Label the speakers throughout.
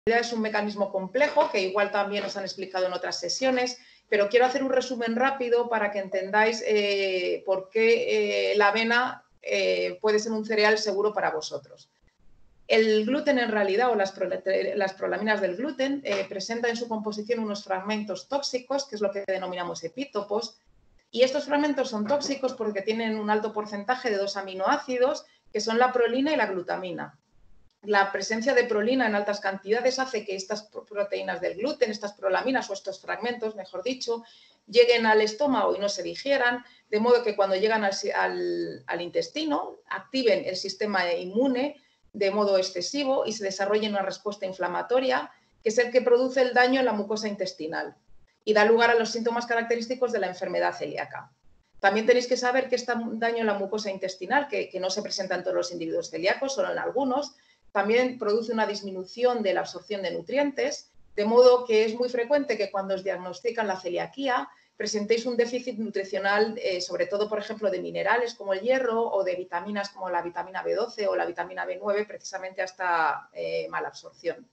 Speaker 1: es un mecanismo complejo que igual también os han explicado en otras sesiones, pero quiero hacer un resumen rápido para que entendáis por qué la avena puede ser un cereal seguro para vosotros. El gluten en realidad, o las prolaminas del gluten, presenta en su composición unos fragmentos tóxicos, que es lo que denominamos epítopos, y estos fragmentos son tóxicos porque tienen un alto porcentaje de dos aminoácidos, que son la prolina y la glutamina. La presencia de prolina en altas cantidades hace que estas proteínas del gluten, estas prolaminas o estos fragmentos, mejor dicho, lleguen al estómago y no se digieran, de modo que cuando llegan al intestino activen el sistema inmune de modo excesivo y se desarrolle una respuesta inflamatoria, que es el que produce el daño en la mucosa intestinal y da lugar a los síntomas característicos de la enfermedad celíaca. También tenéis que saber que este daño en la mucosa intestinal, que no se presenta en todos los individuos celíacos, solo en algunos, también produce una disminución de la absorción de nutrientes, de modo que es muy frecuente que cuando os diagnostican la celiaquía presentéis un déficit nutricional, sobre todo, por ejemplo, de minerales como el hierro o de vitaminas como la vitamina B12 o la vitamina B9, precisamente hasta mala absorción.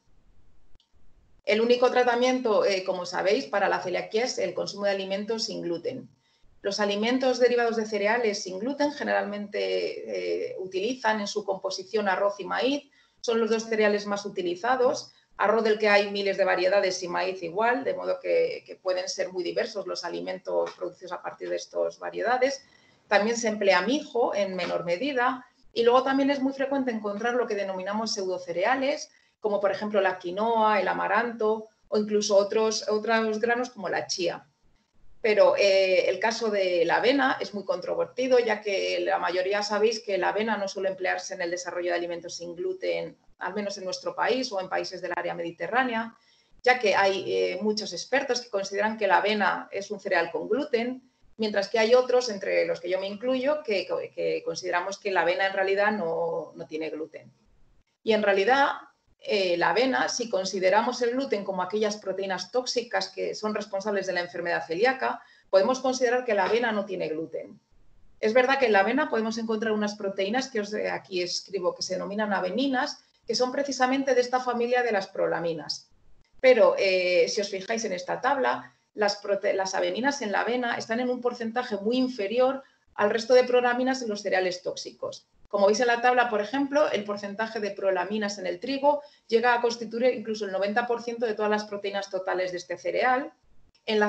Speaker 1: El único tratamiento, como sabéis, para la celiaquía es el consumo de alimentos sin gluten. Los alimentos derivados de cereales sin gluten generalmente utilizan en su composición arroz y maíz. Son los dos cereales más utilizados. Arroz del que hay miles de variedades y maíz igual, de modo que pueden ser muy diversos los alimentos producidos a partir de estas variedades. También se emplea mijo en menor medida. Y luego también es muy frecuente encontrar lo que denominamos pseudocereales, como por ejemplo la quinoa, el amaranto o incluso otros granos como la chía. Pero el caso de la avena es muy controvertido, ya que la mayoría sabéis que la avena no suele emplearse en el desarrollo de alimentos sin gluten, al menos en nuestro país o en países del área mediterránea, ya que hay muchos expertos que consideran que la avena es un cereal con gluten, mientras que hay otros, entre los que yo me incluyo, que consideramos que la avena en realidad no tiene gluten. Y en realidad la avena, si consideramos el gluten como aquellas proteínas tóxicas que son responsables de la enfermedad celíaca, podemos considerar que la avena no tiene gluten. Es verdad que en la avena podemos encontrar unas proteínas que aquí escribo que se denominan aveninas, que son precisamente de esta familia de las prolaminas. Pero si os fijáis en esta tabla, las aveninas en la avena están en un porcentaje muy inferior al resto de prolaminas en los cereales tóxicos. Como veis en la tabla, por ejemplo, el porcentaje de prolaminas en el trigo llega a constituir incluso el 90% de todas las proteínas totales de este cereal. En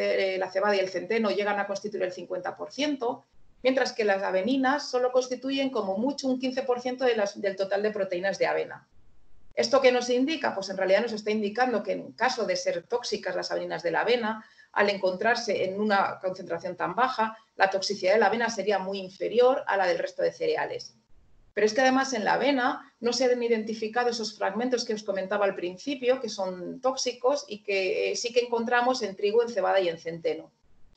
Speaker 1: la cebada y el centeno llegan a constituir el 50%, mientras que las aveninas solo constituyen como mucho un 15% del total de proteínas de avena. ¿Esto qué nos indica? Pues en realidad nos está indicando que en caso de ser tóxicas las aveninas de la avena, al encontrarse en una concentración tan baja, la toxicidad de la avena sería muy inferior a la del resto de cereales. Pero es que además en la avena no se han identificado esos fragmentos que os comentaba al principio, que son tóxicos y que sí que encontramos en trigo, en cebada y en centeno.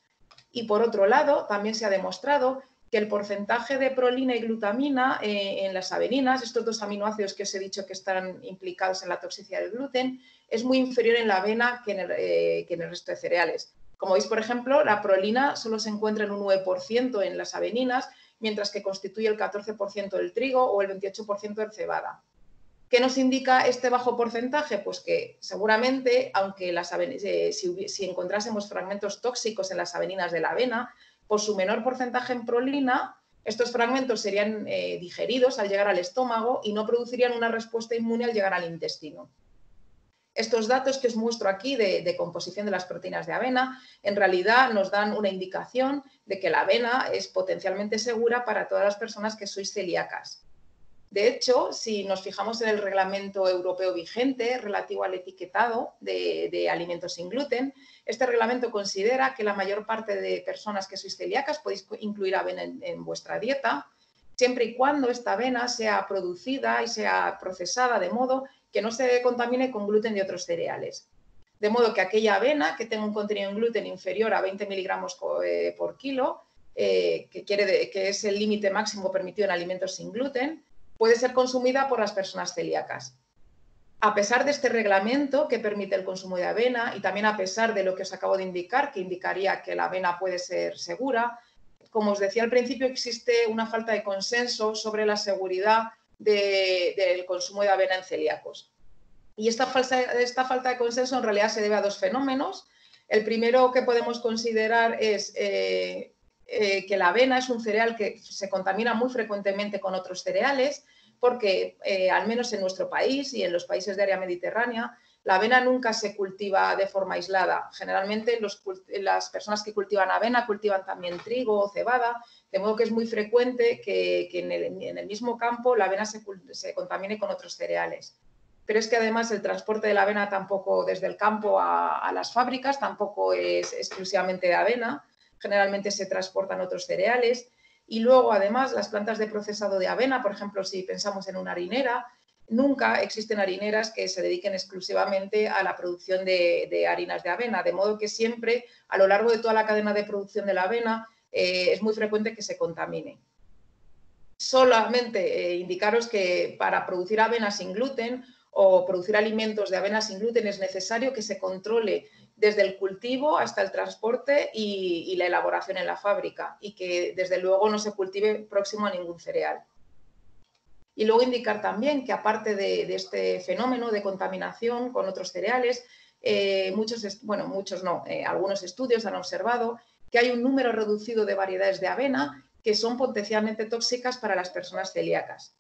Speaker 1: Y por otro lado, también se ha demostrado que el porcentaje de prolina y glutamina en las aveninas, estos dos aminoácidos que os he dicho que están implicados en la toxicidad del gluten, es muy inferior en la avena que en el resto de cereales. Como veis, por ejemplo, la prolina solo se encuentra en un 9% en las aveninas, mientras que constituye el 14% del trigo o el 28% de cebada. ¿Qué nos indica este bajo porcentaje? Pues que seguramente, aunque si encontrásemos fragmentos tóxicos en las aveninas de la avena, por su menor porcentaje en prolina, estos fragmentos serían digeridos al llegar al estómago y no producirían una respuesta inmune al llegar al intestino. Estos datos que os muestro aquí de composición de las proteínas de avena, en realidad nos dan una indicación de que la avena es potencialmente segura para todas las personas que sois celíacas. De hecho, si nos fijamos en el reglamento europeo vigente relativo al etiquetado de alimentos sin gluten, este reglamento considera que la mayor parte de personas que sois celíacas podéis incluir avena en vuestra dieta, siempre y cuando esta avena sea producida y sea procesada de modo que no se contamine con gluten de otros cereales. De modo que aquella avena que tenga un contenido en gluten inferior a 20 miligramos por kilo, que es el límite máximo permitido en alimentos sin gluten, puede ser consumida por las personas celíacas. A pesar de este reglamento que permite el consumo de avena y también a pesar de lo que os acabo de indicar, que indicaría que la avena puede ser segura, como os decía al principio, existe una falta de consenso sobre la seguridad del consumo de avena en celíacos. Y esta falta de consenso en realidad se debe a dos fenómenos. El primero que podemos considerar es que la avena es un cereal que se contamina muy frecuentemente con otros cereales, porque al menos en nuestro país y en los países de área mediterránea, la avena nunca se cultiva de forma aislada. Generalmente las personas que cultivan avena cultivan también trigo o cebada, de modo que es muy frecuente que en el mismo campo la avena se contamine con otros cereales. Pero es que además el transporte de la avena tampoco desde el campo a las fábricas tampoco es exclusivamente de avena, generalmente se transportan otros cereales. Y luego, además, las plantas de procesado de avena, por ejemplo, si pensamos en una harinera, nunca existen harineras que se dediquen exclusivamente a la producción de harinas de avena, de modo que siempre, a lo largo de toda la cadena de producción de la avena, es muy frecuente que se contamine. Solamente indicaros que para producir avena sin gluten o producir alimentos de avena sin gluten es necesario que se controle desde el cultivo hasta el transporte y la elaboración en la fábrica, y que desde luego no se cultive próximo a ningún cereal. Y luego indicar también que aparte de este fenómeno de contaminación con otros cereales, algunos estudios han observado que hay un número reducido de variedades de avena que son potencialmente tóxicas para las personas celíacas.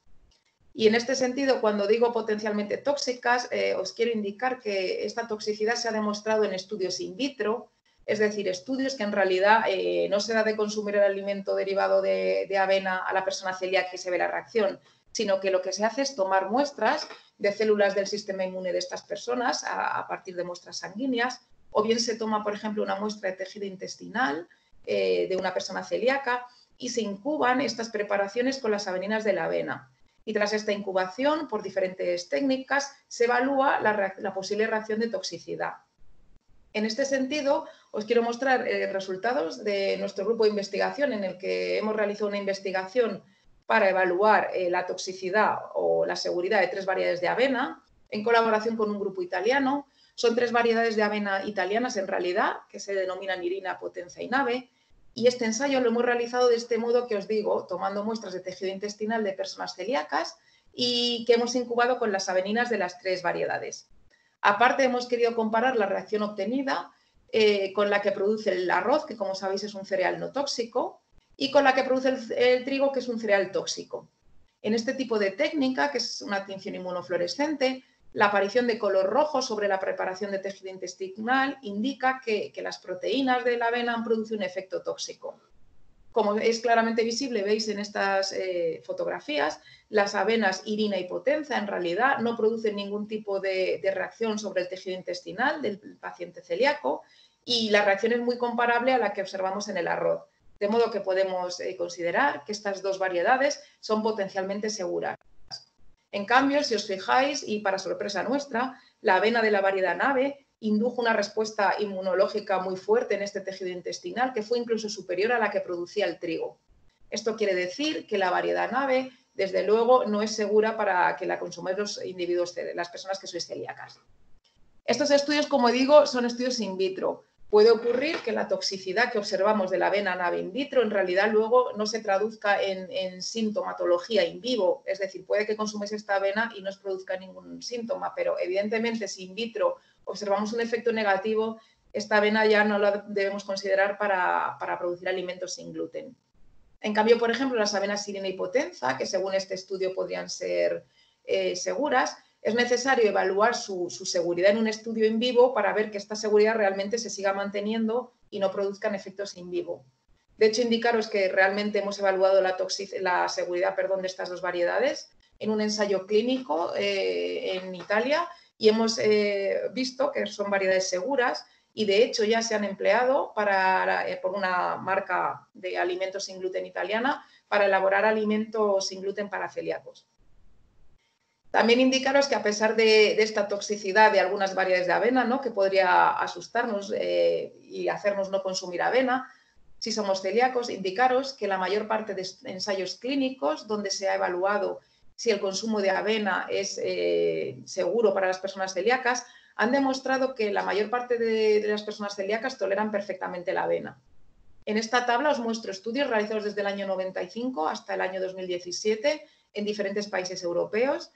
Speaker 1: Y en este sentido, cuando digo potencialmente tóxicas, os quiero indicar que esta toxicidad se ha demostrado en estudios in vitro, es decir, estudios que en realidad no se da de consumir el alimento derivado de avena a la persona celíaca y se ve la reacción, sino que lo que se hace es tomar muestras de células del sistema inmune de estas personas a partir de muestras sanguíneas, o bien se toma, por ejemplo, una muestra de tejido intestinal de una persona celíaca y se incuban estas preparaciones con las aveninas de la avena. Y tras esta incubación, por diferentes técnicas, se evalúa la posible reacción de toxicidad. En este sentido, os quiero mostrar resultados de nuestro grupo de investigación, en el que hemos realizado una investigación para evaluar la toxicidad o la seguridad de 3 variedades de avena, en colaboración con un grupo italiano. Son 3 variedades de avena italianas, en realidad, que se denominan Irina, Potenza y Nave. Y este ensayo lo hemos realizado de este modo que os digo, tomando muestras de tejido intestinal de personas celíacas y que hemos incubado con las aveninas de las 3 variedades. Aparte, hemos querido comparar la reacción obtenida con la que produce el arroz, que como sabéis es un cereal no tóxico, y con la que produce el trigo, que es un cereal tóxico. En este tipo de técnica, que es una tinción inmunofluorescente, la aparición de color rojo sobre la preparación de tejido intestinal indica que las proteínas de la avena han producido un efecto tóxico. Como es claramente visible, veis en estas fotografías, las avenas Irina y Potenza en realidad no producen ningún tipo de reacción sobre el tejido intestinal del paciente celíaco, y la reacción es muy comparable a la que observamos en el arroz. De modo que podemos considerar que estas 2 variedades son potencialmente seguras. En cambio, si os fijáis, y para sorpresa nuestra, la avena de la variedad Nave indujo una respuesta inmunológica muy fuerte en este tejido intestinal, que fue incluso superior a la que producía el trigo. Esto quiere decir que la variedad Nave, desde luego, no es segura para que la consuman los individuos, las personas que sois celíacas. Estos estudios, como digo, son estudios in vitro. Puede ocurrir que la toxicidad que observamos de la avena Nave in vitro en realidad luego no se traduzca en sintomatología in vivo, es decir, puede que consumáis esta avena y no os produzca ningún síntoma, pero evidentemente si in vitro observamos un efecto negativo, esta avena ya no la debemos considerar para producir alimentos sin gluten. En cambio, por ejemplo, las avenas Irina y Potenza, que según este estudio podrían ser seguras, es necesario evaluar su seguridad en un estudio in vivo para ver que esta seguridad realmente se siga manteniendo y no produzcan efectos in vivo. De hecho, indicaros que realmente hemos evaluado la seguridad de estas 2 variedades en un ensayo clínico en Italia, y hemos visto que son variedades seguras, y de hecho ya se han empleado por una marca de alimentos sin gluten italiana para elaborar alimentos sin gluten para celíacos. También indicaros que a pesar de esta toxicidad de algunas variedades de avena, ¿no?, que podría asustarnos y hacernos no consumir avena, si somos celíacos, indicaros que la mayor parte de ensayos clínicos donde se ha evaluado si el consumo de avena es seguro para las personas celíacas, han demostrado que la mayor parte de las personas celíacas toleran perfectamente la avena. En esta tabla os muestro estudios realizados desde el año 95 hasta el año 2017 en diferentes países europeos,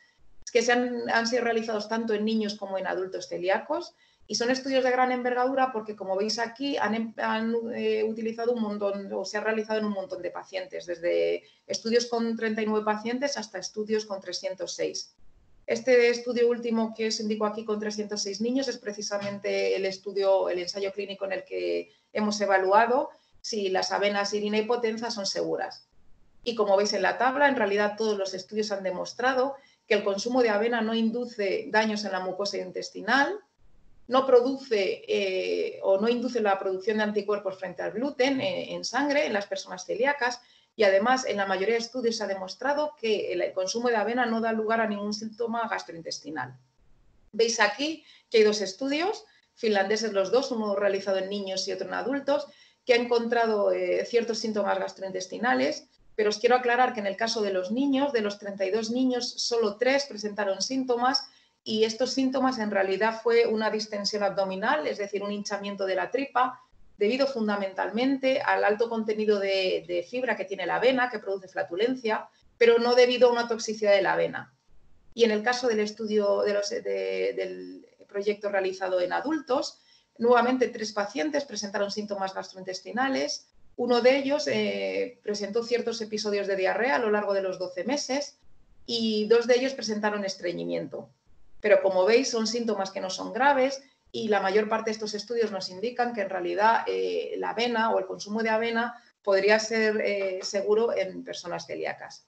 Speaker 1: que han sido realizados tanto en niños como en adultos celíacos y son estudios de gran envergadura porque, como veis aquí, han utilizado un montón, o se ha realizado en un montón de pacientes, desde estudios con 39 pacientes hasta estudios con 306. Este estudio último que os indico aquí con 306 niños es precisamente el ensayo clínico en el que hemos evaluado si las avenas Irina y Potenza son seguras. Y como veis en la tabla, en realidad todos los estudios han demostrado que el consumo de avena no induce daños en la mucosa intestinal, no produce o no induce la producción de anticuerpos frente al gluten en sangre en las personas celíacas y además en la mayoría de estudios se ha demostrado que el consumo de avena no da lugar a ningún síntoma gastrointestinal. Veis aquí que hay dos estudios, finlandeses los dos, uno realizado en niños y otro en adultos, que ha encontrado ciertos síntomas gastrointestinales, pero os quiero aclarar que en el caso de los niños, de los 32 niños, solo 3 presentaron síntomas y estos síntomas en realidad fue una distensión abdominal, es decir, un hinchamiento de la tripa, debido fundamentalmente al alto contenido de fibra que tiene la avena, que produce flatulencia, pero no debido a una toxicidad de la avena. Y en el caso del estudio del proyecto realizado en adultos, nuevamente 3 pacientes presentaron síntomas gastrointestinales. Uno de ellos presentó ciertos episodios de diarrea a lo largo de los 12 meses y 2 de ellos presentaron estreñimiento. Pero como veis, son síntomas que no son graves y la mayor parte de estos estudios nos indican que en realidad la avena o el consumo de avena podría ser seguro en personas celíacas.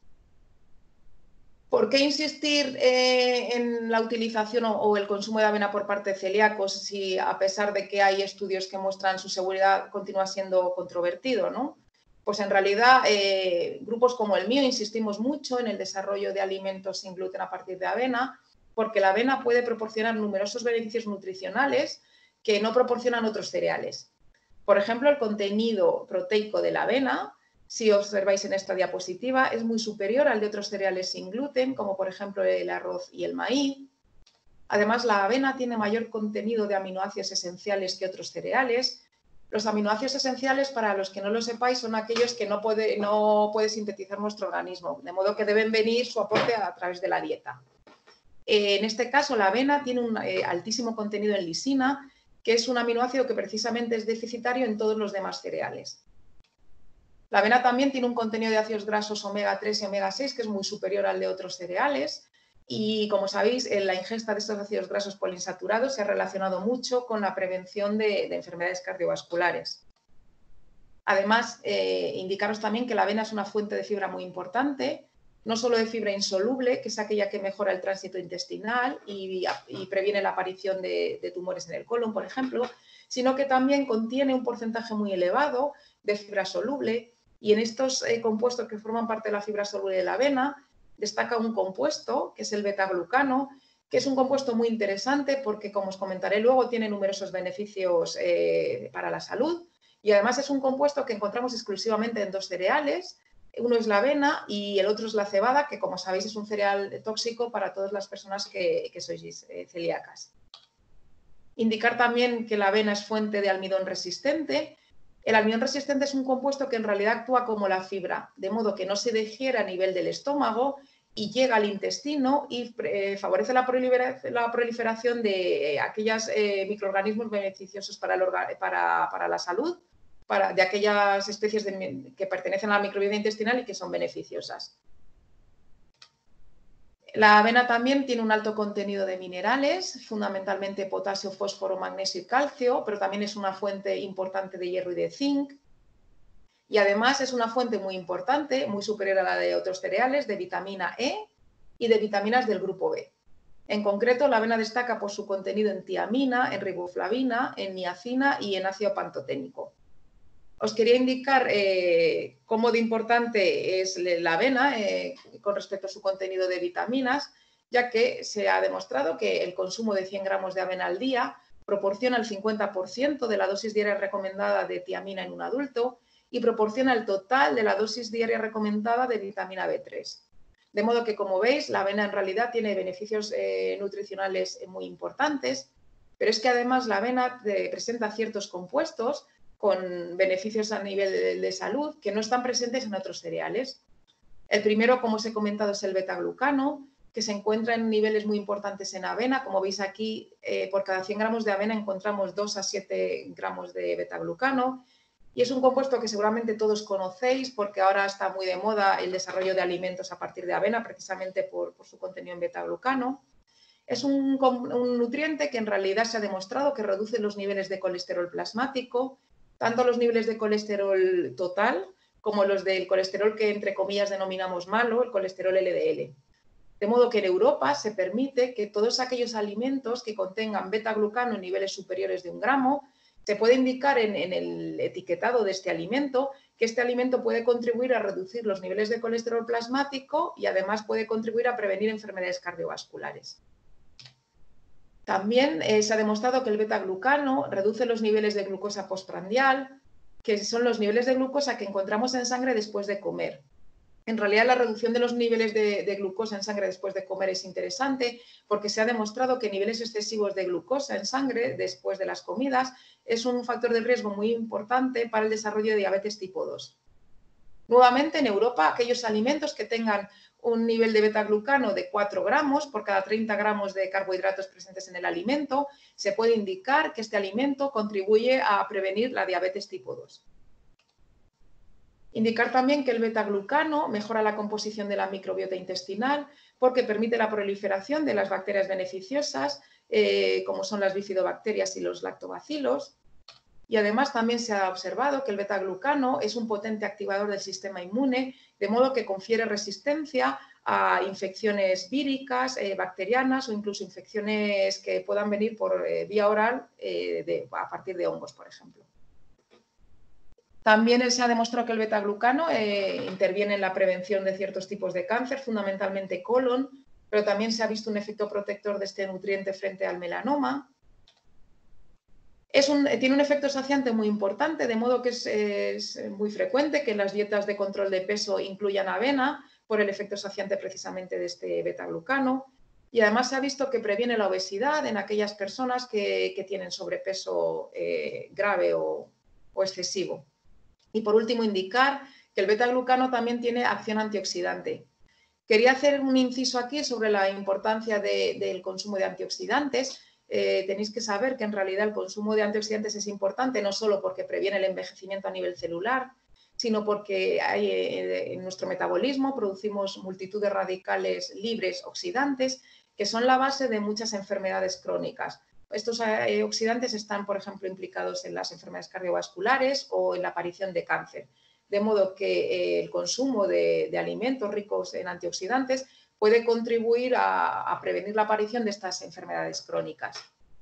Speaker 1: ¿Por qué insistir en la utilización o el consumo de avena por parte de celíacos si a pesar de que hay estudios que muestran su seguridad continúa siendo controvertido, ¿no? Pues en realidad grupos como el mío insistimos mucho en el desarrollo de alimentos sin gluten a partir de avena porque la avena puede proporcionar numerosos beneficios nutricionales que no proporcionan otros cereales. Por ejemplo, el contenido proteico de la avena, si observáis en esta diapositiva, es muy superior al de otros cereales sin gluten, como por ejemplo el arroz y el maíz. Además, la avena tiene mayor contenido de aminoácidos esenciales que otros cereales. Los aminoácidos esenciales, para los que no lo sepáis, son aquellos que no puede sintetizar nuestro organismo, de modo que deben venir su aporte a través de la dieta. En este caso, la avena tiene un altísimo contenido en lisina, que es un aminoácido que precisamente es deficitario en todos los demás cereales. La avena también tiene un contenido de ácidos grasos omega 3 y omega 6 que es muy superior al de otros cereales y, como sabéis, la ingesta de estos ácidos grasos poliinsaturados se ha relacionado mucho con la prevención de enfermedades cardiovasculares. Además, indicaros también que la avena es una fuente de fibra muy importante, no solo de fibra insoluble, que es aquella que mejora el tránsito intestinal y previene la aparición de tumores en el colon, por ejemplo, sino que también contiene un porcentaje muy elevado de fibra soluble y en estos compuestos que forman parte de la fibra soluble de la avena destaca un compuesto que es el betaglucano, que es un compuesto muy interesante porque, como os comentaré luego, tiene numerosos beneficios para la salud y además es un compuesto que encontramos exclusivamente en 2 cereales. Uno es la avena y el otro es la cebada, que como sabéis es un cereal tóxico para todas las personas que sois celíacas. Indicar también que la avena es fuente de almidón resistente. El almidón resistente es un compuesto que en realidad actúa como la fibra, de modo que no se digiere a nivel del estómago y llega al intestino y favorece la proliferación de aquellos microorganismos beneficiosos para la salud, de aquellas especies que pertenecen a la microbiota intestinal y que son beneficiosas. La avena también tiene un alto contenido de minerales, fundamentalmente potasio, fósforo, magnesio y calcio, pero también es una fuente importante de hierro y de zinc. Y además es una fuente muy importante, muy superior a la de otros cereales, de vitamina E y de vitaminas del grupo B. En concreto, la avena destaca por su contenido en tiamina, en riboflavina, en niacina y en ácido pantoténico. Os quería indicar cómo de importante es la avena con respecto a su contenido de vitaminas, ya que se ha demostrado que el consumo de 100 gramos de avena al día proporciona el 50% de la dosis diaria recomendada de tiamina en un adulto y proporciona el total de la dosis diaria recomendada de vitamina B3. De modo que, como veis, la avena en realidad tiene beneficios nutricionales muy importantes, pero es que además la avena presenta ciertos compuestos con beneficios a nivel de salud que no están presentes en otros cereales. El primero, como os he comentado, es el betaglucano, que se encuentra en niveles muy importantes en avena. Como veis aquí, por cada 100 gramos de avena encontramos 2 a 7 gramos de betaglucano. Y es un compuesto que seguramente todos conocéis porque ahora está muy de moda el desarrollo de alimentos a partir de avena, precisamente por su contenido en betaglucano. Es un nutriente que en realidad se ha demostrado que reduce los niveles de colesterol plasmático, tanto los niveles de colesterol total como los del colesterol que entre comillas denominamos malo, el colesterol LDL. De modo que en Europa se permite que todos aquellos alimentos que contengan betaglucano en niveles superiores de 1 gramo, se puede indicar en el etiquetado de este alimento que este alimento puede contribuir a reducir los niveles de colesterol plasmático y además puede contribuir a prevenir enfermedades cardiovasculares. También se ha demostrado que el betaglucano reduce los niveles de glucosa postprandial, que son los niveles de glucosa que encontramos en sangre después de comer. En realidad, la reducción de los niveles de glucosa en sangre después de comer es interesante porque se ha demostrado que niveles excesivos de glucosa en sangre después de las comidas es un factor de riesgo muy importante para el desarrollo de diabetes tipo 2. Nuevamente, en Europa, aquellos alimentos que tengan un nivel de betaglucano de 4 gramos por cada 30 gramos de carbohidratos presentes en el alimento, se puede indicar que este alimento contribuye a prevenir la diabetes tipo 2. Indicar también que el betaglucano mejora la composición de la microbiota intestinal porque permite la proliferación de las bacterias beneficiosas, como son las bifidobacterias y los lactobacilos. Y además también se ha observado que el betaglucano es un potente activador del sistema inmune, de modo que confiere resistencia a infecciones víricas, bacterianas o incluso infecciones que puedan venir por vía oral a partir de hongos, por ejemplo. También se ha demostrado que el betaglucano interviene en la prevención de ciertos tipos de cáncer, fundamentalmente colon, pero también se ha visto un efecto protector de este nutriente frente al melanoma. Tiene un efecto saciante muy importante, de modo que es muy frecuente que las dietas de control de peso incluyan avena por el efecto saciante precisamente de este betaglucano. Y además se ha visto que previene la obesidad en aquellas personas que tienen sobrepeso grave o excesivo. Y por último, indicar que el betaglucano también tiene acción antioxidante. Quería hacer un inciso aquí sobre la importancia del consumo de antioxidantes. Tenéis que saber que en realidad el consumo de antioxidantes es importante no solo porque previene el envejecimiento a nivel celular, sino porque en nuestro metabolismo producimos multitud de radicales libres oxidantes que son la base de muchas enfermedades crónicas. Estos oxidantes están, por ejemplo, implicados en las enfermedades cardiovasculares o en la aparición de cáncer. De modo que el consumo de alimentos ricos en antioxidantes puede contribuir a prevenir la aparición de estas enfermedades crónicas.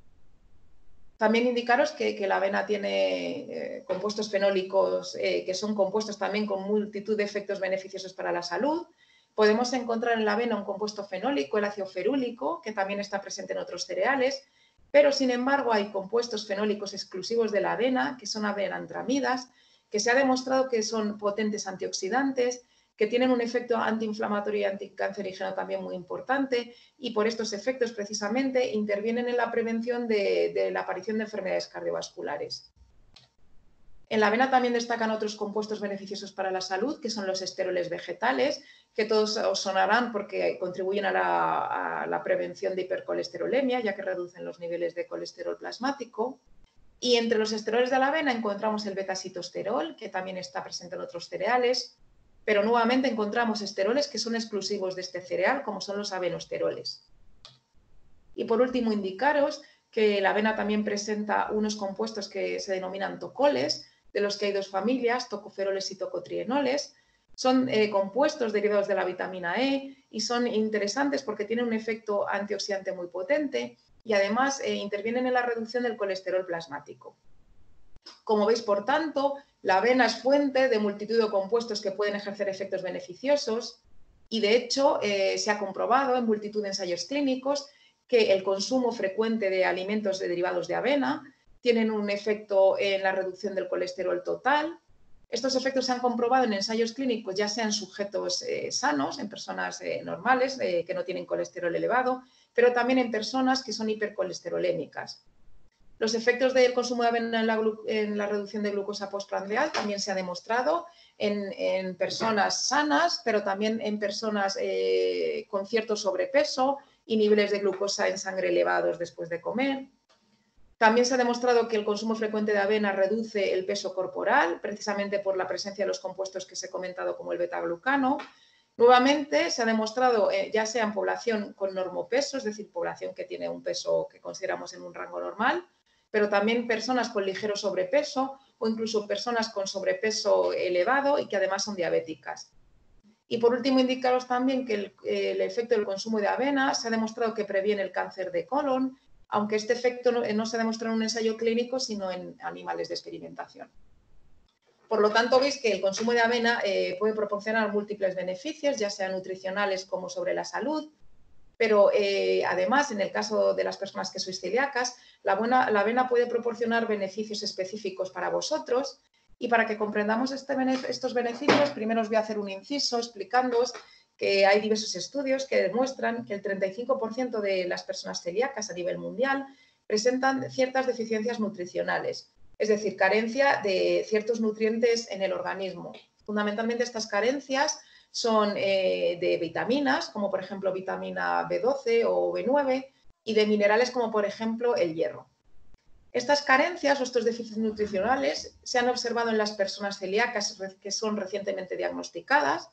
Speaker 1: También indicaros que la avena tiene compuestos fenólicos que son compuestos también con multitud de efectos beneficiosos para la salud. Podemos encontrar en la avena un compuesto fenólico, el ácido ferúlico, que también está presente en otros cereales, pero sin embargo hay compuestos fenólicos exclusivos de la avena, que son avenantramidas, que se ha demostrado que son potentes antioxidantes, que tienen un efecto antiinflamatorio y anticancerígeno también muy importante y por estos efectos precisamente intervienen en la prevención de la aparición de enfermedades cardiovasculares. En la avena también destacan otros compuestos beneficiosos para la salud, que son los esteroles vegetales, que todos os sonarán porque contribuyen a la prevención de hipercolesterolemia, ya que reducen los niveles de colesterol plasmático. Y entre los esteroles de la avena encontramos el beta-sitosterol, que también está presente en otros cereales, pero nuevamente encontramos esteroles que son exclusivos de este cereal, como son los avenoesteroles. Y por último, indicaros que la avena también presenta unos compuestos que se denominan tocoles, de los que hay dos familias, tocoferoles y tocotrienoles. Son compuestos derivados de la vitamina E y son interesantes porque tienen un efecto antioxidante muy potente y además intervienen en la reducción del colesterol plasmático. Como veis, por tanto, la avena es fuente de multitud de compuestos que pueden ejercer efectos beneficiosos y, de hecho, se ha comprobado en multitud de ensayos clínicos que el consumo frecuente de alimentos derivados de avena tienen un efecto en la reducción del colesterol total. Estos efectos se han comprobado en ensayos clínicos, ya sea en sujetos sanos, en personas normales que no tienen colesterol elevado, pero también en personas que son hipercolesterolémicas. Los efectos del consumo de avena en la reducción de glucosa postprandial también se ha demostrado en personas sanas, pero también en personas con cierto sobrepeso y niveles de glucosa en sangre elevados después de comer. También se ha demostrado que el consumo frecuente de avena reduce el peso corporal, precisamente por la presencia de los compuestos que os he comentado, como el betaglucano. Nuevamente, se ha demostrado, ya sea en población con normopeso, es decir, población que tiene un peso que consideramos en un rango normal, pero también personas con ligero sobrepeso o incluso personas con sobrepeso elevado y que además son diabéticas. Y por último, indicaros también que el efecto del consumo de avena se ha demostrado que previene el cáncer de colon, aunque este efecto no se ha demostrado en un ensayo clínico, sino en animales de experimentación. Por lo tanto, veis que el consumo de avena puede proporcionar múltiples beneficios, ya sean nutricionales como sobre la salud, pero además, en el caso de las personas que sois celíacas, la avena puede proporcionar beneficios específicos para vosotros. Y para que comprendamos estos beneficios, primero os voy a hacer un inciso explicándoos que hay diversos estudios que demuestran que el 35% de las personas celíacas a nivel mundial presentan ciertas deficiencias nutricionales, es decir, carencia de ciertos nutrientes en el organismo. Fundamentalmente estas carencias son de vitaminas, como por ejemplo vitamina B12 o B9, y de minerales como por ejemplo el hierro. Estas carencias o estos déficits nutricionales se han observado en las personas celíacas que son recientemente diagnosticadas.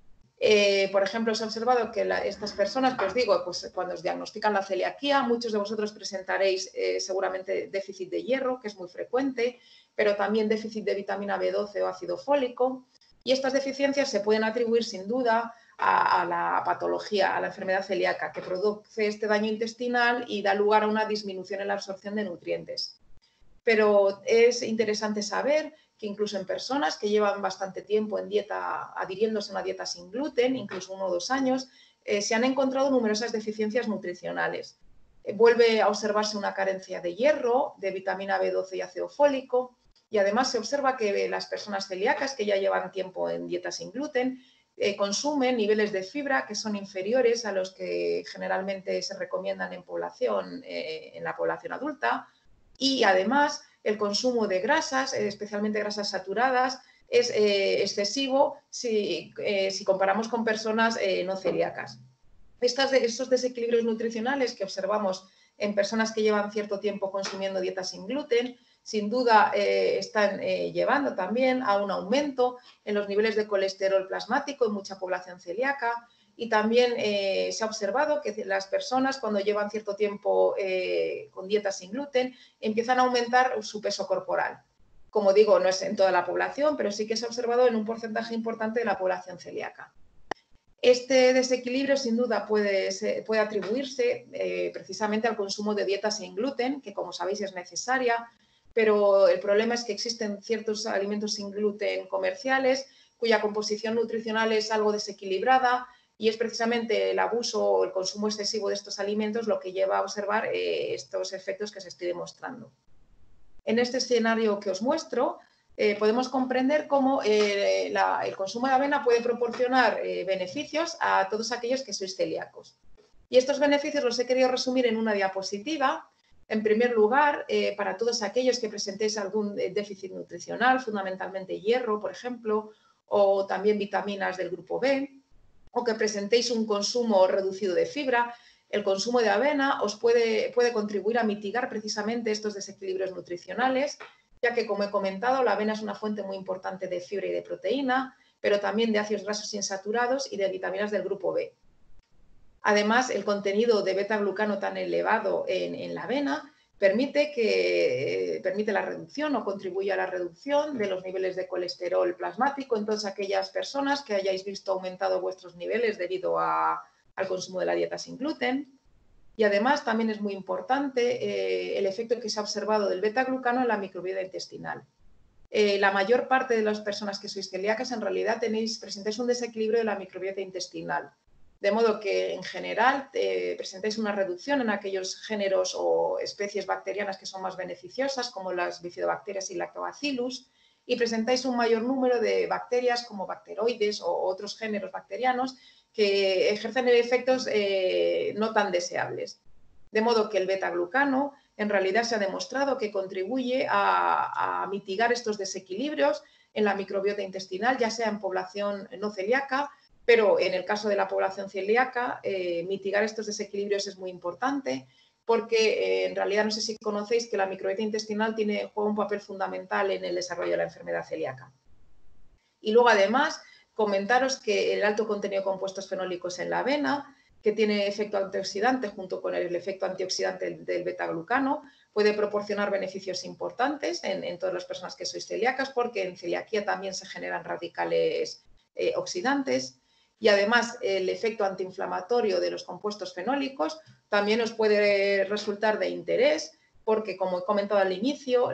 Speaker 1: Por ejemplo, se ha observado que estas personas, pues digo, pues cuando os diagnostican la celiaquía, muchos de vosotros presentaréis seguramente déficit de hierro, que es muy frecuente, pero también déficit de vitamina B12 o ácido fólico. Y estas deficiencias se pueden atribuir sin duda a la patología, a la enfermedad celíaca, que produce este daño intestinal y da lugar a una disminución en la absorción de nutrientes. Pero es interesante saber que incluso en personas que llevan bastante tiempo en dieta, adhiriéndose a una dieta sin gluten, incluso 1 o 2 años, se han encontrado numerosas deficiencias nutricionales. Vuelve a observarse una carencia de hierro, de vitamina B12 y ácido fólico, y además se observa que las personas celíacas que ya llevan tiempo en dieta sin gluten consumen niveles de fibra que son inferiores a los que generalmente se recomiendan en la población adulta, y además el consumo de grasas, especialmente grasas saturadas, es excesivo si comparamos con personas no celíacas. Estos desequilibrios nutricionales que observamos en personas que llevan cierto tiempo consumiendo dietas sin gluten, sin duda están llevando también a un aumento en los niveles de colesterol plasmático en mucha población celíaca. Y también se ha observado que las personas cuando llevan cierto tiempo con dietas sin gluten empiezan a aumentar su peso corporal. Como digo, no es en toda la población, pero sí que se ha observado en un porcentaje importante de la población celíaca. Este desequilibrio sin duda puede atribuirse precisamente al consumo de dietas sin gluten, que como sabéis es necesaria, pero el problema es que existen ciertos alimentos sin gluten comerciales cuya composición nutricional es algo desequilibrada, y es precisamente el abuso o el consumo excesivo de estos alimentos lo que lleva a observar estos efectos que os estoy demostrando. En este escenario que os muestro, podemos comprender cómo el consumo de avena puede proporcionar beneficios a todos aquellos que sois celíacos. Y estos beneficios los he querido resumir en una diapositiva. En primer lugar, para todos aquellos que presentéis algún déficit nutricional, fundamentalmente hierro, por ejemplo, o también vitaminas del grupo B, o que presentéis un consumo reducido de fibra, el consumo de avena os puede contribuir a mitigar precisamente estos desequilibrios nutricionales, ya que, como he comentado, la avena es una fuente muy importante de fibra y de proteína, pero también de ácidos grasos insaturados y de vitaminas del grupo B. Además, el contenido de beta-glucano tan elevado en la avena permite la reducción o contribuye a la reducción de los niveles de colesterol plasmático en todas aquellas personas que hayáis visto aumentado vuestros niveles debido al consumo de la dieta sin gluten. Y además también es muy importante el efecto que se ha observado del beta-glucano en la microbiota intestinal. La mayor parte de las personas que sois celíacas en realidad presentáis un desequilibrio de la microbiota intestinal. De modo que, en general, presentáis una reducción en aquellos géneros o especies bacterianas que son más beneficiosas, como las bifidobacterias y lactobacillus, y presentáis un mayor número de bacterias como bacteroides o otros géneros bacterianos que ejercen efectos no tan deseables. De modo que el beta-glucano en realidad se ha demostrado que contribuye a mitigar estos desequilibrios en la microbiota intestinal, ya sea en población no celíaca, pero en el caso de la población celíaca, mitigar estos desequilibrios es muy importante porque en realidad no sé si conocéis que la microbiota intestinal juega un papel fundamental en el desarrollo de la enfermedad celíaca. Y luego, además, comentaros que el alto contenido de compuestos fenólicos en la avena, que tiene efecto antioxidante junto con el efecto antioxidante del betaglucano, puede proporcionar beneficios importantes en todas las personas que sois celíacas, porque en celiaquía también se generan radicales oxidantes. Y además, el efecto antiinflamatorio de los compuestos fenólicos también os puede resultar de interés, porque, como he comentado al inicio,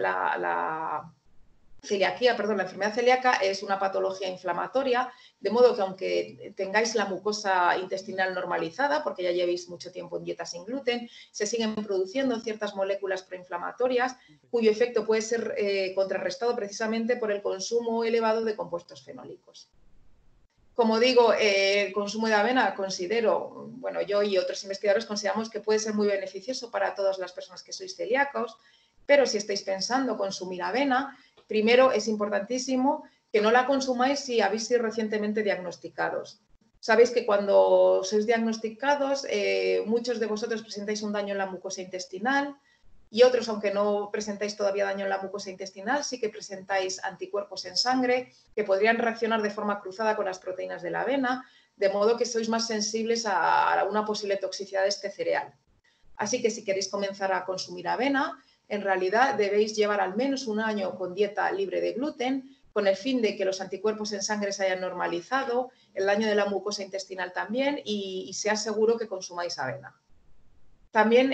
Speaker 1: la enfermedad celíaca es una patología inflamatoria, de modo que aunque tengáis la mucosa intestinal normalizada, porque ya llevéis mucho tiempo en dieta sin gluten, se siguen produciendo ciertas moléculas proinflamatorias cuyo efecto puede ser contrarrestado precisamente por el consumo elevado de compuestos fenólicos. Como digo, el consumo de avena considero, bueno, yo y otros investigadores consideramos que puede ser muy beneficioso para todas las personas que sois celíacos, pero si estáis pensando consumir avena, primero es importantísimo que no la consumáis si habéis sido recientemente diagnosticados. Sabéis que cuando sois diagnosticados, muchos de vosotros presentáis un daño en la mucosa intestinal, y otros, aunque no presentáis todavía daño en la mucosa intestinal, sí que presentáis anticuerpos en sangre que podrían reaccionar de forma cruzada con las proteínas de la avena, de modo que sois más sensibles a una posible toxicidad de este cereal. Así que si queréis comenzar a consumir avena, en realidad debéis llevar al menos un año con dieta libre de gluten, con el fin de que los anticuerpos en sangre se hayan normalizado, el daño de la mucosa intestinal también, y sea seguro que consumáis avena. También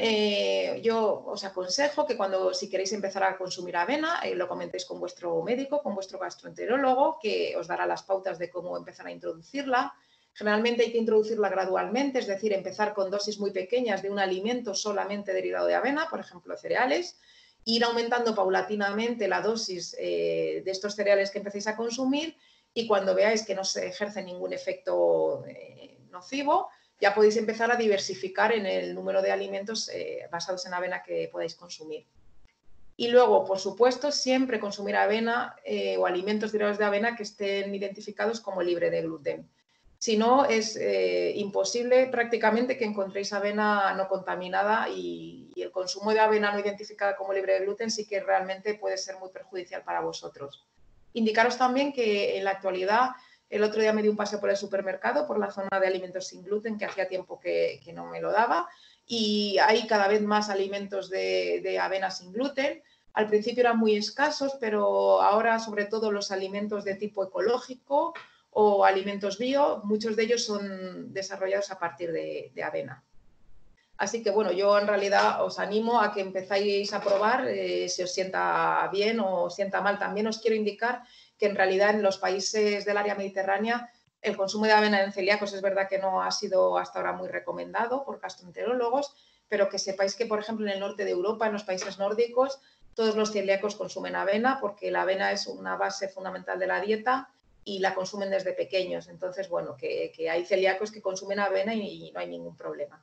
Speaker 1: yo os aconsejo que si queréis empezar a consumir avena, lo comentéis con vuestro médico, con vuestro gastroenterólogo, que os dará las pautas de cómo empezar a introducirla. Generalmente hay que introducirla gradualmente, es decir, empezar con dosis muy pequeñas de un alimento solamente derivado de avena, por ejemplo, cereales, ir aumentando paulatinamente la dosis de estos cereales que empecéis a consumir, y cuando veáis que no se ejerce ningún efecto nocivo, ya podéis empezar a diversificar en el número de alimentos basados en avena que podáis consumir. Y luego, por supuesto, siempre consumir avena o alimentos derivados de avena que estén identificados como libre de gluten. Si no, es imposible prácticamente que encontréis avena no contaminada, y el consumo de avena no identificada como libre de gluten sí que realmente puede ser muy perjudicial para vosotros. Indicaros también que en la actualidad, el otro día me di un paseo por el supermercado, por la zona de alimentos sin gluten, que hacía tiempo que no me lo daba, y hay cada vez más alimentos de avena sin gluten. Al principio eran muy escasos, pero ahora, sobre todo los alimentos de tipo ecológico o alimentos bio, muchos de ellos son desarrollados a partir de avena. Así que, bueno, yo en realidad os animo a que empezáis a probar, si os sienta bien o os sienta mal. También os quiero indicar que en realidad en los países del área mediterránea el consumo de avena en celíacos es verdad que no ha sido hasta ahora muy recomendado por gastroenterólogos, pero que sepáis que, por ejemplo, en el norte de Europa, en los países nórdicos, todos los celíacos consumen avena, porque la avena es una base fundamental de la dieta y la consumen desde pequeños. Entonces, bueno, que hay celíacos que consumen avena y no hay ningún problema.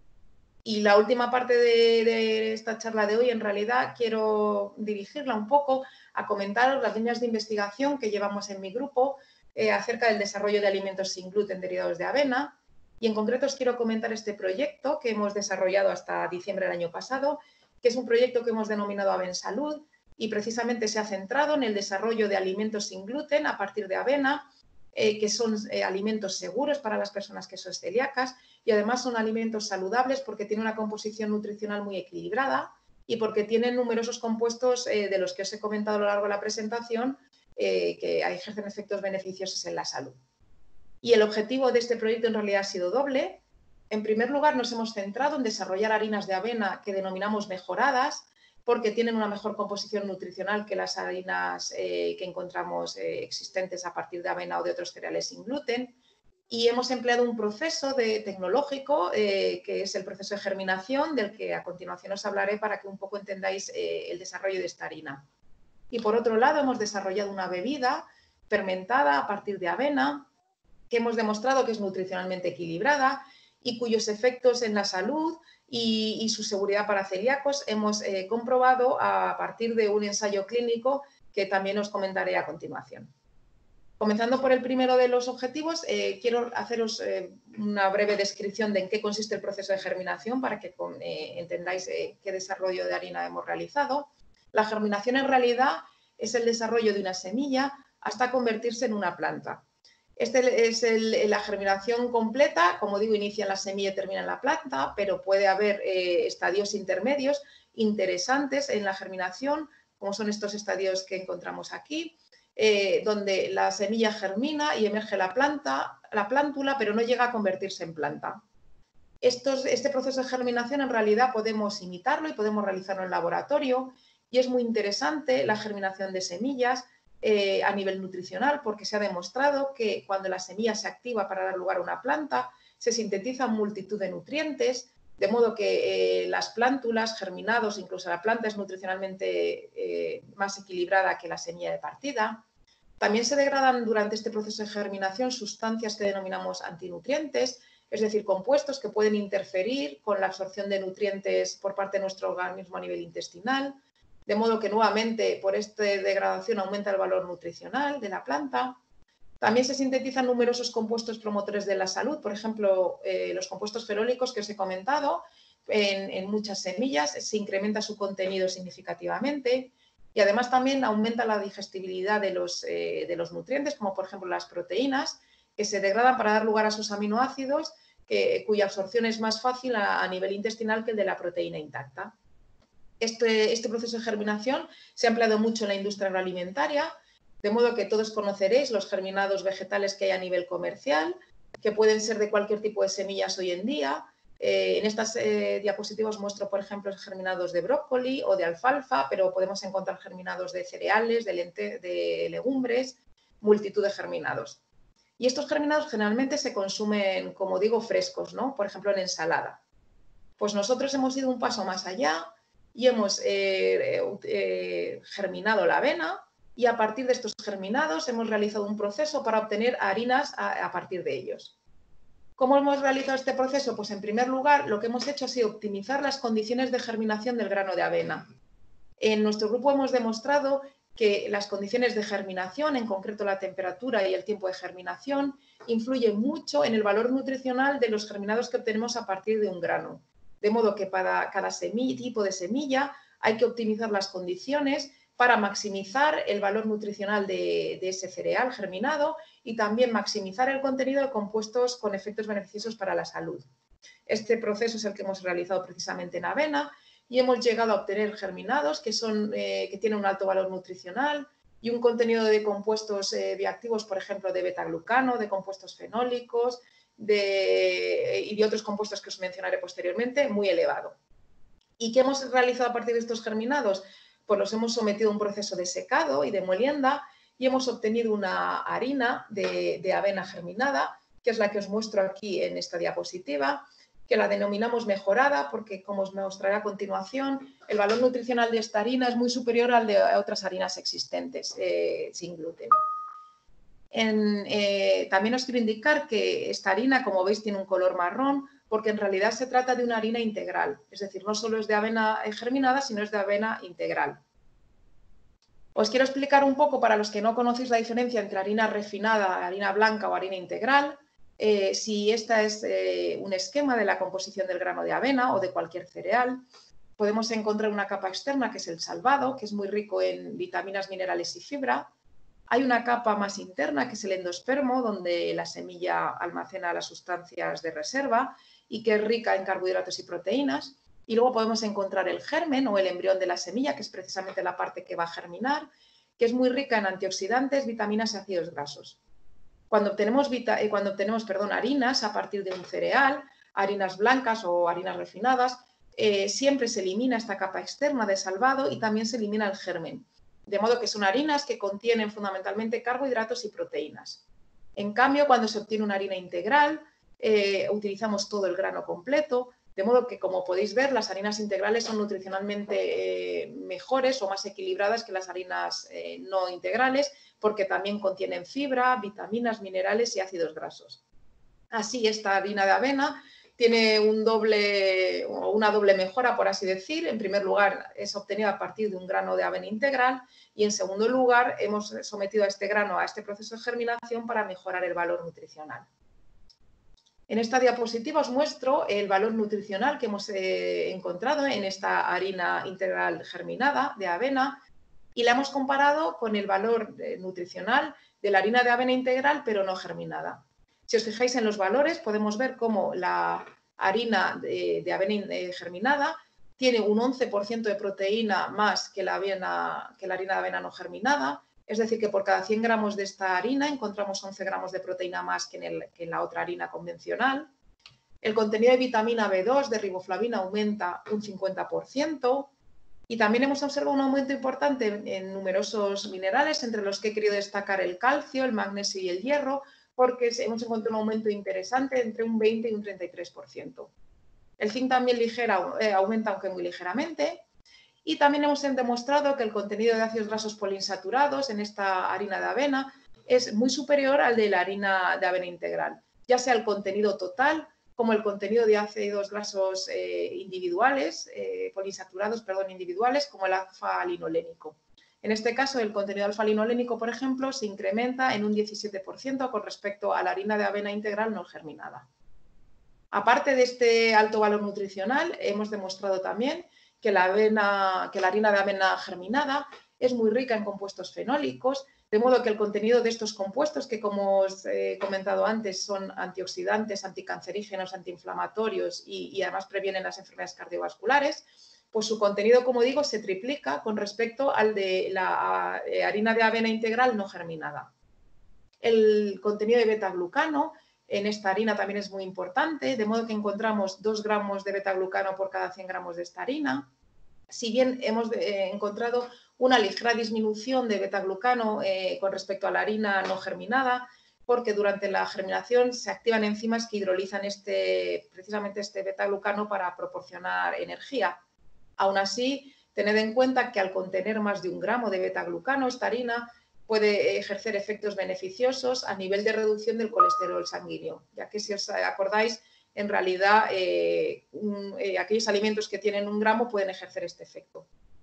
Speaker 1: Y la última parte de esta charla de hoy, en realidad, quiero dirigirla un poco a comentaros las líneas de investigación que llevamos en mi grupo acerca del desarrollo de alimentos sin gluten derivados de avena. Y en concreto os quiero comentar este proyecto que hemos desarrollado hasta diciembre del año pasado, que es un proyecto que hemos denominado Avensalud, y precisamente se ha centrado en el desarrollo de alimentos sin gluten a partir de avena, que son alimentos seguros para las personas que son celíacas, y además son alimentos saludables porque tienen una composición nutricional muy equilibrada y porque tienen numerosos compuestos de los que os he comentado a lo largo de la presentación, que ejercen efectos beneficiosos en la salud. Y el objetivo de este proyecto en realidad ha sido doble. En primer lugar, nos hemos centrado en desarrollar harinas de avena que denominamos mejoradas, porque tienen una mejor composición nutricional que las harinas que encontramos existentes a partir de avena o de otros cereales sin gluten. Y hemos empleado un proceso tecnológico que es el proceso de germinación, del que a continuación os hablaré para que un poco entendáis el desarrollo de esta harina. Y por otro lado, hemos desarrollado una bebida fermentada a partir de avena, que hemos demostrado que es nutricionalmente equilibrada y cuyos efectos en la salud y su seguridad para celíacos. Hemos comprobado a partir de un ensayo clínico que también os comentaré a continuación. Comenzando por el primero de los objetivos, quiero haceros una breve descripción de en qué consiste el proceso de germinación para que entendáis qué desarrollo de harina hemos realizado. La germinación en realidad es el desarrollo de una semilla hasta convertirse en una planta. Este es la germinación completa, como digo, inicia en la semilla y termina en la planta, pero puede haber estadios intermedios interesantes en la germinación, como son estos estadios que encontramos aquí, donde la semilla germina y emerge la plántula, pero no llega a convertirse en planta. Este proceso de germinación en realidad podemos imitarlo y podemos realizarlo en laboratorio, y es muy interesante la germinación de semillas a nivel nutricional, porque se ha demostrado que cuando la semilla se activa para dar lugar a una planta, se sintetizan multitud de nutrientes, de modo que las plántulas, germinados, incluso la planta es nutricionalmente más equilibrada que la semilla de partida. También se degradan durante este proceso de germinación sustancias que denominamos antinutrientes, es decir, compuestos que pueden interferir con la absorción de nutrientes por parte de nuestro organismo a nivel intestinal, de modo que nuevamente por esta degradación aumenta el valor nutricional de la planta. También se sintetizan numerosos compuestos promotores de la salud, por ejemplo, los compuestos fenólicos que os he comentado, en muchas semillas se incrementa su contenido significativamente y además también aumenta la digestibilidad de los nutrientes, como por ejemplo las proteínas, que se degradan para dar lugar a sus aminoácidos, cuya absorción es más fácil a nivel intestinal que el de la proteína intacta. Este proceso de germinación se ha empleado mucho en la industria agroalimentaria, de modo que todos conoceréis los germinados vegetales que hay a nivel comercial, que pueden ser de cualquier tipo de semillas hoy en día. En estas diapositivas muestro, por ejemplo, germinados de brócoli o de alfalfa, pero podemos encontrar germinados de cereales, de legumbres, multitud de germinados. Y estos germinados generalmente se consumen, como digo, frescos, ¿no? Por ejemplo, en ensalada. Pues nosotros hemos ido un paso más allá y hemos germinado la avena, y a partir de estos germinados hemos realizado un proceso para obtener harinas a partir de ellos. ¿Cómo hemos realizado este proceso? Pues en primer lugar lo que hemos hecho ha sido optimizar las condiciones de germinación del grano de avena. En nuestro grupo hemos demostrado que las condiciones de germinación, en concreto la temperatura y el tiempo de germinación, influyen mucho en el valor nutricional de los germinados que obtenemos a partir de un grano. De modo que para cada tipo de semilla hay que optimizar las condiciones para maximizar el valor nutricional de ese cereal germinado y también maximizar el contenido de compuestos con efectos beneficiosos para la salud. Este proceso es el que hemos realizado precisamente en avena y hemos llegado a obtener germinados que tienen un alto valor nutricional y un contenido de compuestos bioactivos, por ejemplo, de betaglucano, de compuestos fenólicos y de otros compuestos que os mencionaré posteriormente, muy elevado. ¿Y qué hemos realizado a partir de estos germinados? Pues los hemos sometido a un proceso de secado y de molienda y hemos obtenido una harina de avena germinada, que es la que os muestro aquí en esta diapositiva, que la denominamos mejorada porque, como os mostraré a continuación, el valor nutricional de esta harina es muy superior al de otras harinas existentes sin gluten. También os quiero indicar que esta harina, como veis, tiene un color marrón porque en realidad se trata de una harina integral, es decir, no solo es de avena germinada, sino es de avena integral. Os quiero explicar un poco, para los que no conocéis la diferencia entre harina refinada, harina blanca o harina integral, si esta es un esquema de la composición del grano de avena o de cualquier cereal. Podemos encontrar una capa externa, que es el salvado, que es muy rico en vitaminas, minerales y fibra. Hay una capa más interna, que es el endospermo, donde la semilla almacena las sustancias de reserva y que es rica en carbohidratos y proteínas. Y luego podemos encontrar el germen o el embrión de la semilla, que es precisamente la parte que va a germinar, que es muy rica en antioxidantes, vitaminas y ácidos grasos. Cuando obtenemos harinas a partir de un cereal, harinas blancas o harinas refinadas, siempre se elimina esta capa externa de salvado y también se elimina el germen. De modo que son harinas que contienen fundamentalmente carbohidratos y proteínas. En cambio, cuando se obtiene una harina integral, utilizamos todo el grano completo, de modo que, como podéis ver, las harinas integrales son nutricionalmente mejores o más equilibradas que las harinas no integrales, porque también contienen fibra, vitaminas, minerales y ácidos grasos. Así, esta harina de avena tiene una doble mejora, por así decir. En primer lugar, es obtenida a partir de un grano de avena integral y, en segundo lugar, hemos sometido a este grano a este proceso de germinación para mejorar el valor nutricional. En esta diapositiva os muestro el valor nutricional que hemos encontrado en esta harina integral germinada de avena y la hemos comparado con el valor nutricional de la harina de avena integral pero no germinada. Si os fijáis en los valores, podemos ver cómo la harina de avena germinada tiene un 11% de proteína más que la harina de avena no germinada. Es decir, que por cada 100 gramos de esta harina encontramos 11 gramos de proteína más que en la otra harina convencional. El contenido de vitamina B2, de riboflavina, aumenta un 50%. Y también hemos observado un aumento importante en numerosos minerales, entre los que he querido destacar el calcio, el magnesio y el hierro, porque hemos encontrado un aumento interesante entre un 20 y un 33%. El zinc también aumenta, aunque muy ligeramente. Y también hemos demostrado que el contenido de ácidos grasos poliinsaturados en esta harina de avena es muy superior al de la harina de avena integral, ya sea el contenido total como el contenido de ácidos grasos poliinsaturados individuales, como el alfa-linolénico. En este caso, el contenido alfa-linolénico, por ejemplo, se incrementa en un 17% con respecto a la harina de avena integral no germinada. Aparte de este alto valor nutricional, hemos demostrado también que la harina de avena germinada es muy rica en compuestos fenólicos, de modo que el contenido de estos compuestos, que como os he comentado antes, son antioxidantes, anticancerígenos, antiinflamatorios y además previenen las enfermedades cardiovasculares, pues su contenido, como digo, se triplica con respecto al de la harina de avena integral no germinada. El contenido de beta-glucano en esta harina también es muy importante, de modo que encontramos 2 gramos de beta-glucano por cada 100 gramos de esta harina. Si bien hemos encontrado una ligera disminución de beta-glucano con respecto a la harina no germinada, porque durante la germinación se activan enzimas que hidrolizan precisamente este beta-glucano para proporcionar energía. Aún así, tened en cuenta que al contener más de 1 gramo de beta-glucano, esta harina puede ejercer efectos beneficiosos a nivel de reducción del colesterol sanguíneo, ya que si os acordáis, en realidad aquellos alimentos que tienen 1 gramo pueden ejercer este efecto.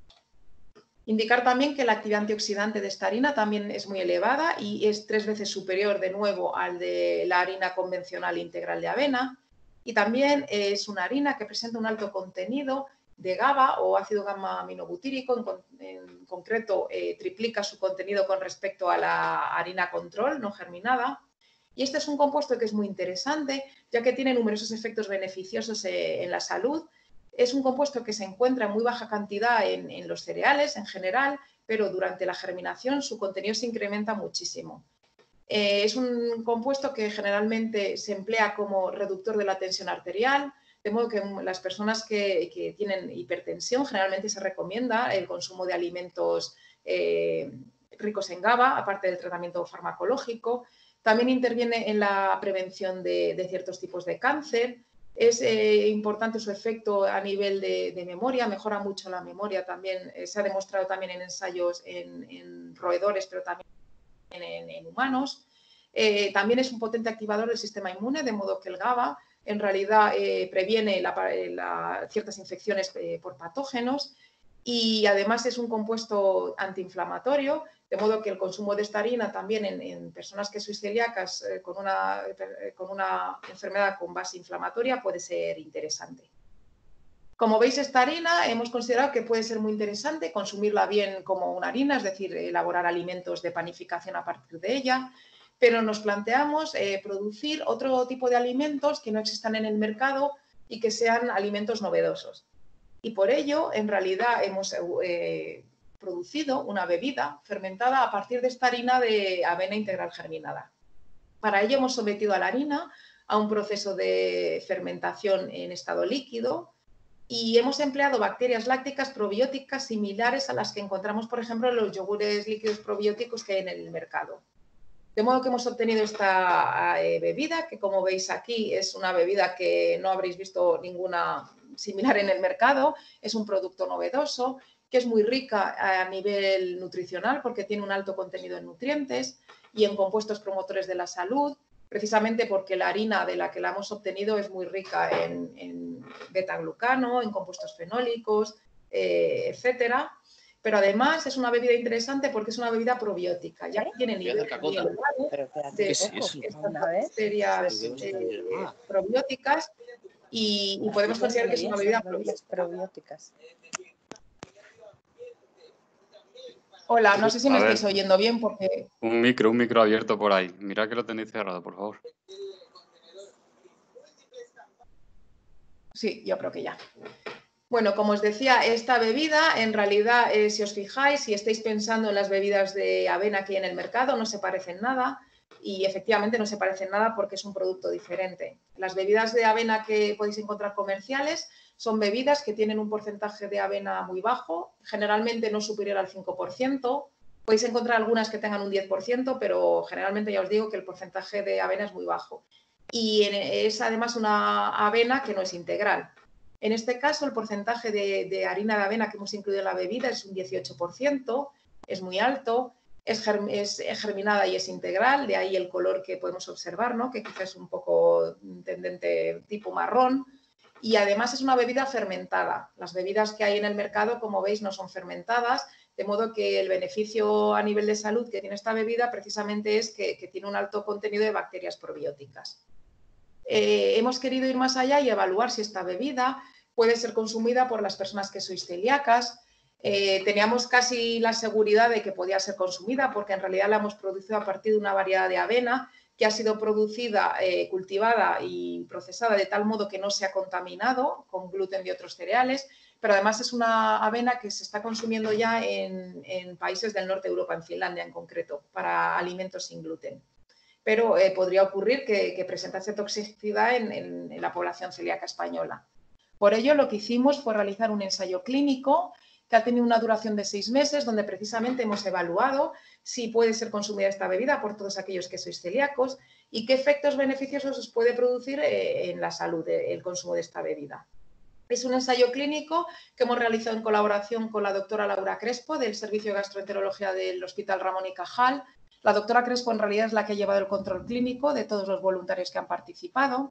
Speaker 1: Indicar también que la actividad antioxidante de esta harina también es muy elevada y es 3 veces superior de nuevo al de la harina convencional integral de avena, y también es una harina que presenta un alto contenido de GABA o ácido gamma aminobutírico, en concreto triplica su contenido con respecto a la harina control no germinada. Y este es un compuesto que es muy interesante, ya que tiene numerosos efectos beneficiosos en la salud. Es un compuesto que se encuentra en muy baja cantidad en los cereales en general, pero durante la germinación su contenido se incrementa muchísimo. Es un compuesto que generalmente se emplea como reductor de la tensión arterial, de modo que las personas que tienen hipertensión generalmente se recomienda el consumo de alimentos ricos en GABA, aparte del tratamiento farmacológico. También interviene en la prevención de ciertos tipos de cáncer. Es importante su efecto a nivel de memoria, mejora mucho la memoria también. Se ha demostrado también en ensayos en roedores, pero también en humanos. También es un potente activador del sistema inmune, de modo que el GABA en realidad previene ciertas infecciones por patógenos, y además es un compuesto antiinflamatorio, de modo que el consumo de esta harina también en personas que sois celíacas con una enfermedad con base inflamatoria puede ser interesante. Como veis, esta harina hemos considerado que puede ser muy interesante consumirla bien como una harina, es decir, elaborar alimentos de panificación a partir de ella, pero nos planteamos producir otro tipo de alimentos que no existan en el mercado y que sean alimentos novedosos. Y por ello, en realidad, hemos producido una bebida fermentada a partir de esta harina de avena integral germinada. Para ello hemos sometido a la harina a un proceso de fermentación en estado líquido y hemos empleado bacterias lácticas probióticas similares a las que encontramos, por ejemplo, en los yogures líquidos probióticos que hay en el mercado. De modo que hemos obtenido esta bebida, que como veis aquí es una bebida que no habréis visto ninguna similar en el mercado. Es un producto novedoso, que es muy rica a nivel nutricional porque tiene un alto contenido en nutrientes y en compuestos promotores de la salud. precisamente porque la harina de la que la hemos obtenido es muy rica en beta-glucano, en compuestos fenólicos, etcétera. Pero además es una bebida interesante porque es una bebida probiótica, ya que tiene niveles muy elevados de estas bacterias probióticas y podemos considerar que es una bebida probiótica. Hola, no sé si me estáis oyendo bien porque...
Speaker 2: Un micro abierto por ahí. Mirad que lo tenéis cerrado, por favor.
Speaker 1: Sí, yo creo que ya. Bueno, como os decía, esta bebida, en realidad, si os fijáis, si estáis pensando en las bebidas de avena que hay en el mercado, no se parecen nada y efectivamente no se parecen nada porque es un producto diferente. Las bebidas de avena que podéis encontrar comerciales son bebidas que tienen un porcentaje de avena muy bajo, generalmente no superior al 5%. Podéis encontrar algunas que tengan un 10%, pero generalmente ya os digo que el porcentaje de avena es muy bajo. Y es además una avena que no es integral. En este caso, el porcentaje de harina de avena que hemos incluido en la bebida es un 18%, es muy alto, es germinada y es integral, de ahí el color que podemos observar, ¿no? Que quizás es un poco tendente tipo marrón. Y además es una bebida fermentada. Las bebidas que hay en el mercado, como veis, no son fermentadas, de modo que el beneficio a nivel de salud que tiene esta bebida precisamente es que tiene un alto contenido de bacterias probióticas. Hemos querido ir más allá y evaluar si esta bebida puede ser consumida por las personas que sois celíacas. Teníamos casi la seguridad de que podía ser consumida porque en realidad la hemos producido a partir de una variedad de avena que ha sido producida, cultivada y procesada de tal modo que no se ha contaminado con gluten de otros cereales, pero además es una avena que se está consumiendo ya en países del norte de Europa, en Finlandia en concreto, para alimentos sin gluten. Pero podría ocurrir que presentase toxicidad en la población celíaca española. Por ello, lo que hicimos fue realizar un ensayo clínico que ha tenido una duración de 6 meses, donde precisamente hemos evaluado si puede ser consumida esta bebida por todos aquellos que sois celíacos y qué efectos beneficiosos os puede producir en la salud el consumo de esta bebida. Es un ensayo clínico que hemos realizado en colaboración con la doctora Laura Crespo del Servicio de Gastroenterología del Hospital Ramón y Cajal. La doctora Crespo en realidad es la que ha llevado el control clínico de todos los voluntarios que han participado.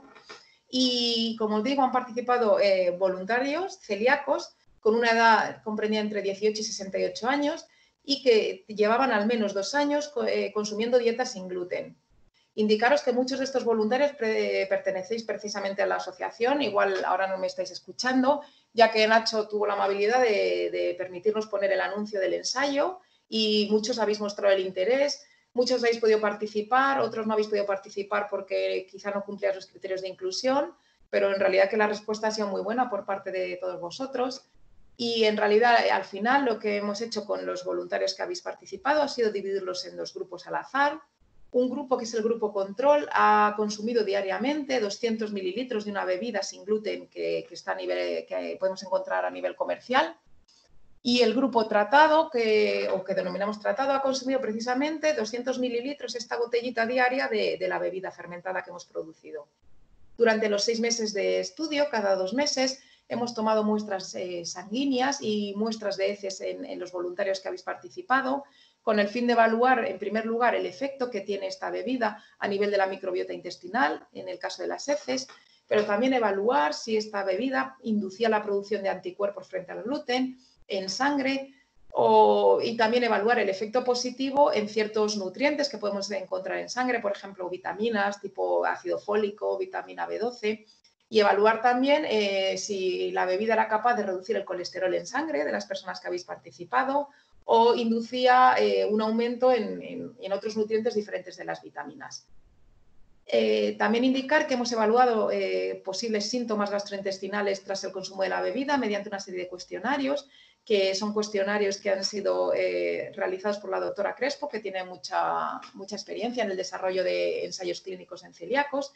Speaker 1: Y, como os digo, han participado voluntarios celíacos con una edad comprendida entre 18 y 68 años y que llevaban al menos 2 años consumiendo dietas sin gluten. Indicaros que muchos de estos voluntarios pertenecéis precisamente a la asociación, igual ahora no me estáis escuchando, ya que Nacho tuvo la amabilidad de permitirnos poner el anuncio del ensayo y muchos habéis mostrado el interés. Muchos habéis podido participar, otros no habéis podido participar porque quizá no cumplíais los criterios de inclusión, pero en realidad que la respuesta ha sido muy buena por parte de todos vosotros. Y en realidad, al final, lo que hemos hecho con los voluntarios que habéis participado ha sido dividirlos en 2 grupos al azar. Un grupo, que es el grupo control, ha consumido diariamente 200 mililitros de una bebida sin gluten que podemos encontrar a nivel comercial. Y el grupo tratado, que denominamos tratado, ha consumido precisamente 200 mililitros, esta botellita diaria de la bebida fermentada que hemos producido. Durante los 6 meses de estudio, cada 2 meses, hemos tomado muestras sanguíneas y muestras de heces en los voluntarios que habéis participado, con el fin de evaluar, en primer lugar, el efecto que tiene esta bebida a nivel de la microbiota intestinal, en el caso de las heces, pero también evaluar si esta bebida inducía la producción de anticuerpos frente al gluten en sangre y también evaluar el efecto positivo en ciertos nutrientes que podemos encontrar en sangre, por ejemplo, vitaminas tipo ácido fólico, vitamina B12, y evaluar también si la bebida era capaz de reducir el colesterol en sangre de las personas que habéis participado o inducía un aumento en otros nutrientes diferentes de las vitaminas. También indicar que hemos evaluado posibles síntomas gastrointestinales tras el consumo de la bebida mediante una serie de cuestionarios, que son cuestionarios que han sido realizados por la doctora Crespo, que tiene mucha experiencia en el desarrollo de ensayos clínicos en celíacos.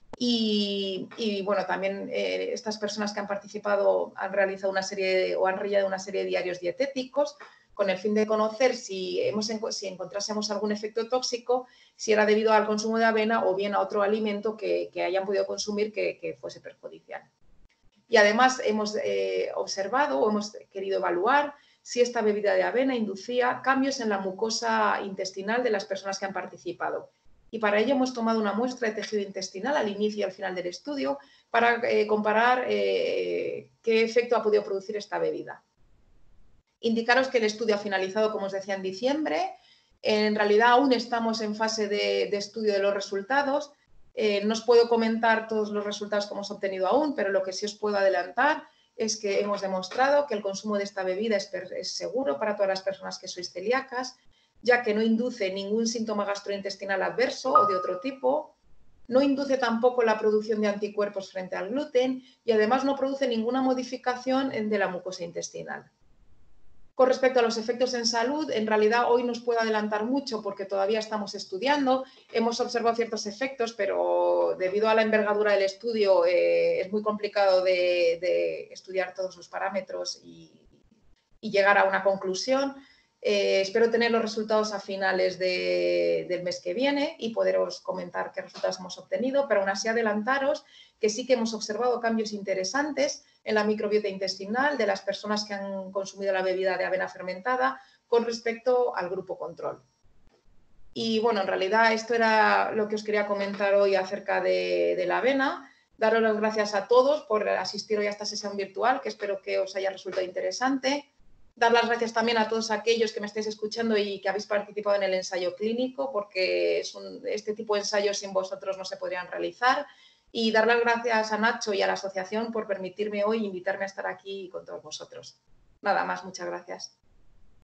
Speaker 1: Y bueno, también estas personas que han participado han realizado una serie o han rellenado una serie de diarios dietéticos con el fin de conocer si encontrásemos algún efecto tóxico, si era debido al consumo de avena o bien a otro alimento que hayan podido consumir que fuese perjudicial. Y además hemos observado o hemos querido evaluar si esta bebida de avena inducía cambios en la mucosa intestinal de las personas que han participado. y para ello hemos tomado una muestra de tejido intestinal al inicio y al final del estudio para comparar qué efecto ha podido producir esta bebida. Indicaros que el estudio ha finalizado, como os decía, en diciembre. En realidad aún estamos en fase de estudio de los resultados. No os puedo comentar todos los resultados que hemos obtenido aún, pero lo que sí os puedo adelantar es que hemos demostrado que el consumo de esta bebida es seguro para todas las personas que sois celíacas, ya que no induce ningún síntoma gastrointestinal adverso o de otro tipo, no induce tampoco la producción de anticuerpos frente al gluten y además no produce ninguna modificación de la mucosa intestinal. Con respecto a los efectos en salud, en realidad hoy no os puedo adelantar mucho porque todavía estamos estudiando. Hemos observado ciertos efectos, pero debido a la envergadura del estudio es muy complicado de estudiar todos los parámetros y llegar a una conclusión. Espero tener los resultados a finales del mes que viene y poderos comentar qué resultados hemos obtenido, pero aún así adelantaros que sí que hemos observado cambios interesantes en la microbiota intestinal de las personas que han consumido la bebida de avena fermentada con respecto al grupo control. Y bueno, en realidad esto era lo que os quería comentar hoy acerca de la avena. Daros las gracias a todos por asistir hoy a esta sesión virtual, que espero que os haya resultado interesante. Dar las gracias también a todos aquellos que me estáis escuchando y que habéis participado en el ensayo clínico, porque este tipo de ensayos sin vosotros no se podrían realizar. Y dar las gracias a Nacho y a la asociación por permitirme hoy invitarme a estar aquí con todos vosotros. Nada más, muchas gracias.